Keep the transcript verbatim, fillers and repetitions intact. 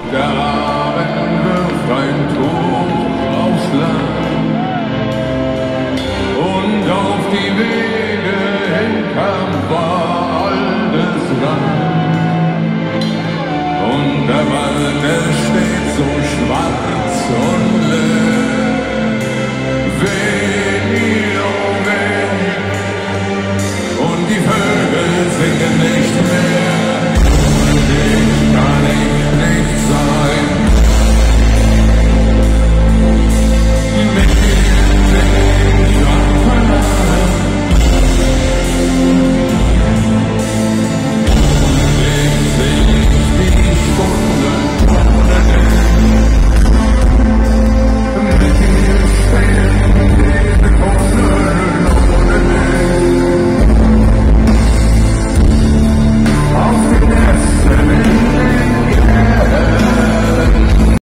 Der Abend wirft ein Tuch aufs Land und auf die Wege